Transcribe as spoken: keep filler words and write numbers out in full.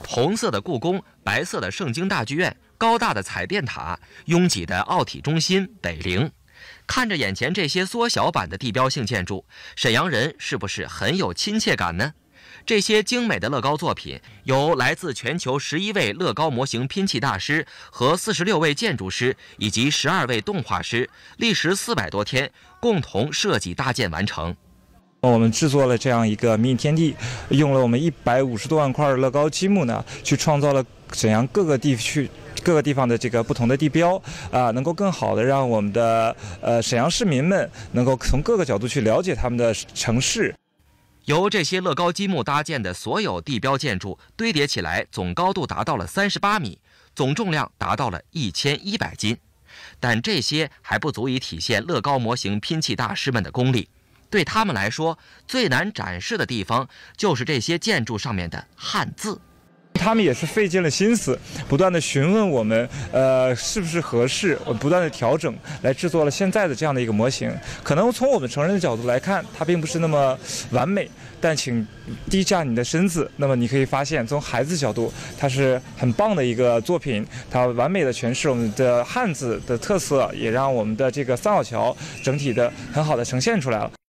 红色的故宫、白色的盛京大剧院、高大的彩电塔、拥挤的奥体中心、北陵。看着眼前这些缩小版的地标性建筑，沈阳人是不是很有亲切感呢？这些精美的乐高作品由来自全球十一位乐高模型拼砌大师和四十六位建筑师以及十二位动画师，历时四百多天共同设计搭建完成。 我们制作了这样一个迷你天地，用了我们一百五十多万块乐高积木呢，去创造了沈阳各个地区。各个地方的这个不同的地标啊，能够更好的让我们的呃沈阳市民们能够从各个角度去了解他们的城市。 由这些乐高积木搭建的所有地标建筑堆叠起来，总高度达到了三十八米，总重量达到了一千一百斤。但这些还不足以体现乐高模型拼砌大师们的功力。对他们来说，最难展示的地方就是这些建筑上面的汉字。 他们也是费尽了心思，不断的询问我们，呃，是不是合适，不断的调整，来制作了现在的这样的一个模型。可能从我们成人的角度来看，它并不是那么完美，但请低下你的身子，那么你可以发现，从孩子角度，它是很棒的一个作品，它完美的诠释我们的汉字的特色，也让我们的这个三好桥整体的很好的呈现出来了。